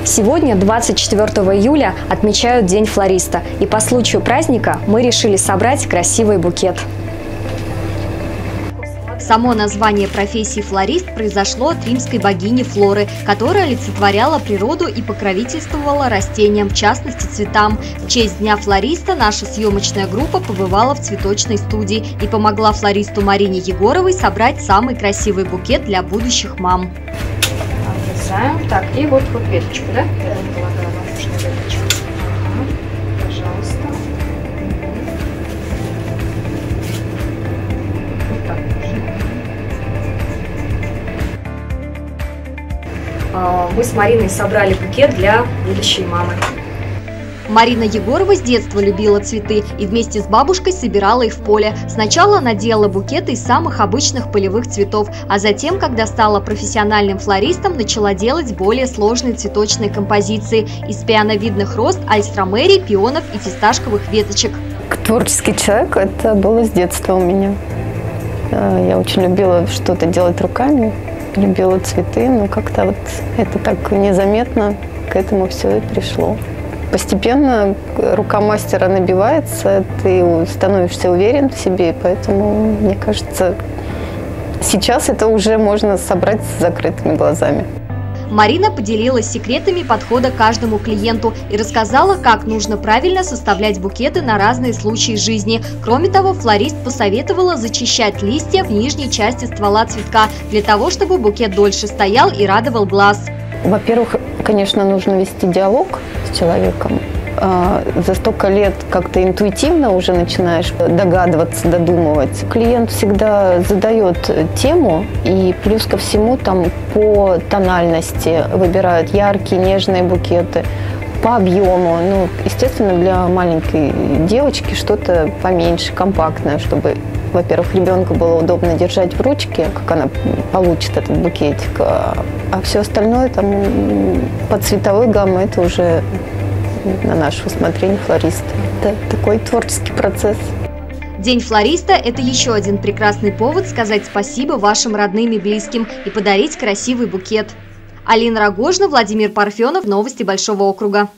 Сегодня, 24 июля, отмечают День флориста. И по случаю праздника мы решили собрать красивый букет. Само название профессии флорист произошло от римской богини Флоры, которая олицетворяла природу и покровительствовала растениям, в частности цветам. В честь Дня флориста наша съемочная группа побывала в цветочной студии и помогла флористу Марине Егоровой собрать самый красивый букет для будущих мам. Отрезаем. Так, и вот веточку, да? Я полагаю, вам нужна веточка. Ага, пожалуйста. Вот так. Мы с Мариной собрали букет для будущей мамы. Марина Егорова с детства любила цветы и вместе с бабушкой собирала их в поле. Сначала она делала букеты из самых обычных полевых цветов, а затем, когда стала профессиональным флористом, начала делать более сложные цветочные композиции из пионовидных роз, альстромерий, пионов и фисташковых веточек. Творческий человек – это было с детства у меня. Я очень любила что-то делать руками, любила цветы, но как-то вот это так незаметно к этому все и пришло. Постепенно рука мастера набивается, ты становишься уверен в себе, поэтому, мне кажется, сейчас это уже можно собрать с закрытыми глазами. Марина поделилась секретами подхода к каждому клиенту и рассказала, как нужно правильно составлять букеты на разные случаи жизни. Кроме того, флорист посоветовала зачищать листья в нижней части ствола цветка, для того, чтобы букет дольше стоял и радовал глаз. Во-первых, конечно, нужно вести диалог с человеком. За столько лет как-то интуитивно уже начинаешь догадываться, додумывать. Клиент всегда задает тему, и плюс ко всему там по тональности выбирают яркие, нежные букеты, по объему. Ну, естественно, для маленькой девочки что-то поменьше, компактное, чтобы, во-первых, ребенку было удобно держать в ручке, как она получит этот букетик, а все остальное там по цветовой гамме это уже на наше усмотрение флориста. Это такой творческий процесс. День флориста – это еще один прекрасный повод сказать спасибо вашим родным и близким и подарить красивый букет. Алина Рогожина, Владимир Парфенов, новости Большого округа.